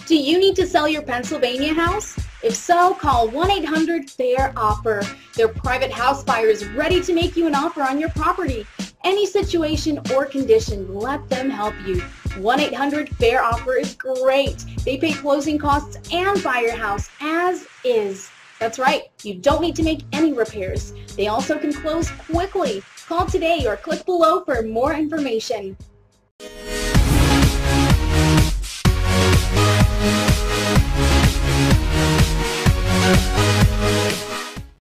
Do you need to sell your Pennsylvania house? If so, call 1-800-FAIR-OFFER. Their private house buyer is ready to make you an offer on your property. Any situation or condition, let them help you. 1-800-FAIR-OFFER is great. They pay closing costs and buy your house as is. That's right, you don't need to make any repairs. They also can close quickly. Call today or click below for more information.